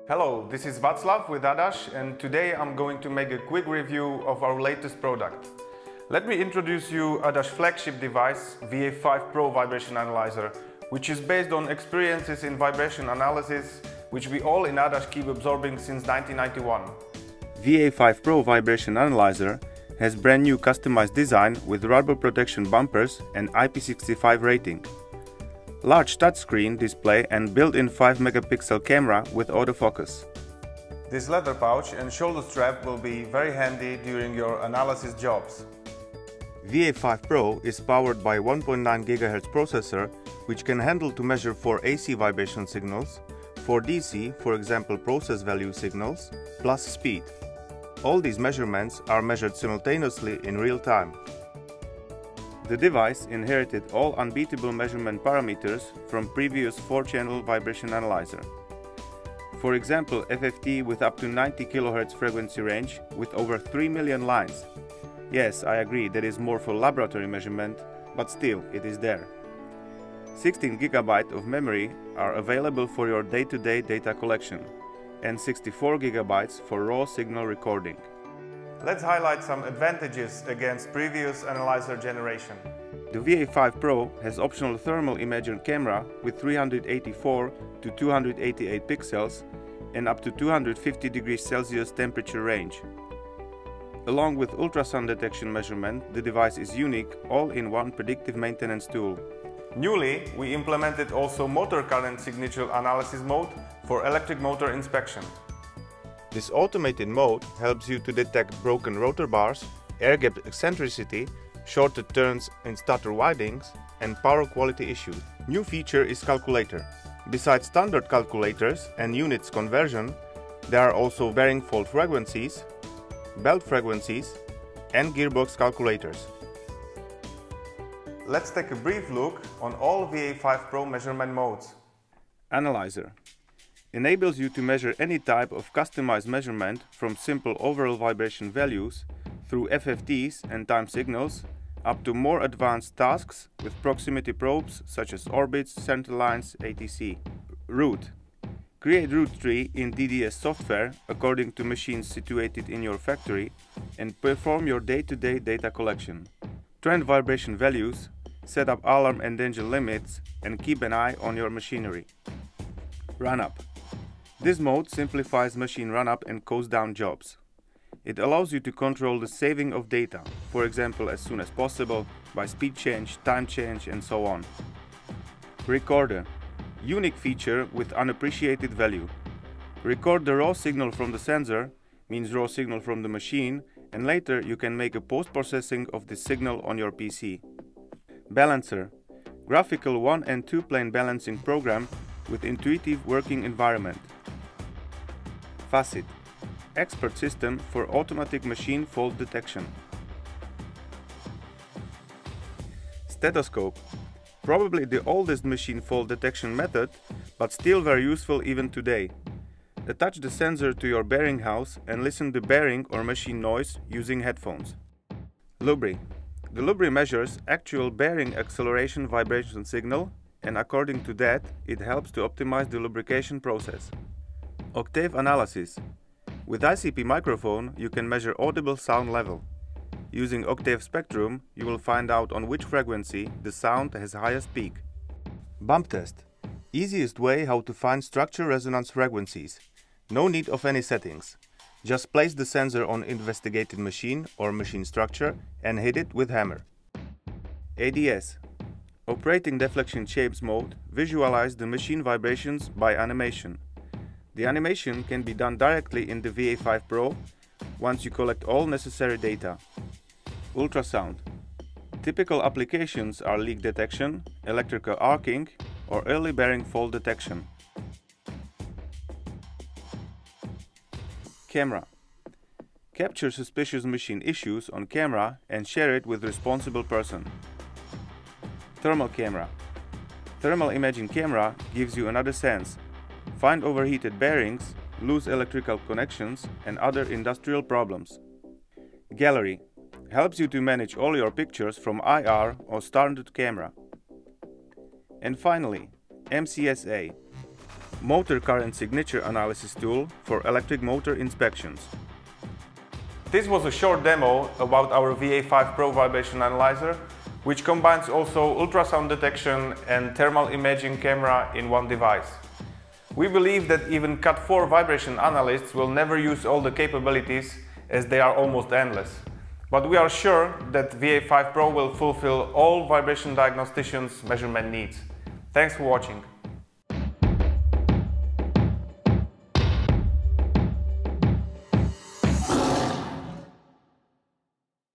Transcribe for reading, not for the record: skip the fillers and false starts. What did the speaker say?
Hello, this is Václav with Adash, and today I'm going to make a quick review of our latest product. Let me introduce you Adash flagship device, VA5 Pro vibration analyzer, which is based on experiences in vibration analysis, which we all in Adash keep absorbing since 1991. VA5 Pro vibration analyzer has brand new customized design with rubber protection bumpers and IP65 rating. Large touchscreen display and built-in 5 megapixel camera with autofocus. This leather pouch and shoulder strap will be very handy during your analysis jobs. VA5 Pro is powered by 1.9 GHz processor, which can handle to measure for AC vibration signals, for DC, for example process value signals, plus speed. All these measurements are measured simultaneously in real time. The device inherited all unbeatable measurement parameters from previous 4-channel vibration analyzer. For example, FFT with up to 90 kHz frequency range with over 3 million lines. Yes, I agree, that is more for laboratory measurement, but still, it is there. 16 GB of memory are available for your day-to-day data collection, and 64 GB for raw signal recording. Let's highlight some advantages against previous analyzer generation. The VA5 Pro has optional thermal imager camera with 384 to 288 pixels and up to 250 degrees Celsius temperature range. Along with ultrasound detection measurement, the device is unique all-in-one predictive maintenance tool. Newly, we implemented also motor current signature analysis mode for electric motor inspection. This automated mode helps you to detect broken rotor bars, air gap eccentricity, shorter turns in stutter windings, and power quality issues. New feature is calculator. Besides standard calculators and units conversion, there are also bearing fault frequencies, belt frequencies, and gearbox calculators. Let's take a brief look on all VA5 Pro measurement modes. Analyzer enables you to measure any type of customized measurement from simple overall vibration values through FFTs and time signals up to more advanced tasks with proximity probes such as orbits, center lines, etc. Route. Create route tree in DDS software according to machines situated in your factory and perform your day-to-day data collection. Trend vibration values, set up alarm and danger limits, and keep an eye on your machinery. Run-up. This mode simplifies machine run-up and cost down jobs. It allows you to control the saving of data, for example as soon as possible, by speed change, time change, and so on. Recorder. Unique feature with unappreciated value. Record the raw signal from the sensor, means raw signal from the machine, and later you can make a post-processing of this signal on your PC. Balancer. Graphical 1 and 2 plane balancing program with intuitive working environment. Facet. Expert system for automatic machine fault detection. Stethoscope. Probably the oldest machine fault detection method, but still very useful even today. Attach the sensor to your bearing house and listen to bearing or machine noise using headphones. Lubri. The Lubri measures actual bearing acceleration vibration signal, and according to that, it helps to optimize the lubrication process. Octave analysis. With ICP microphone, you can measure audible sound level. Using octave spectrum, you will find out on which frequency the sound has highest peak. Bump test. Easiest way how to find structure resonance frequencies. No need of any settings. Just place the sensor on investigated machine or machine structure and hit it with hammer. ADS. Operating deflection shapes mode visualize the machine vibrations by animation. The animation can be done directly in the VA5 Pro once you collect all necessary data. Ultrasound. Typical applications are leak detection, electrical arcing, or early bearing fault detection. Camera. Capture suspicious machine issues on camera and share it with responsible person. Thermal camera. Thermal imaging camera gives you another sense. Find overheated bearings, loose electrical connections, and other industrial problems. Gallery. Helps you to manage all your pictures from IR or standard camera. And finally, MCSA. motor current signature analysis tool for electric motor inspections. This was a short demo about our VA5 Pro vibration analyzer, which combines also ultrasound detection and thermal imaging camera in one device. We believe that even Cat4 vibration analysts will never use all the capabilities, as they are almost endless. But we are sure that VA5 Pro will fulfill all vibration diagnosticians' measurement needs. Thanks for watching.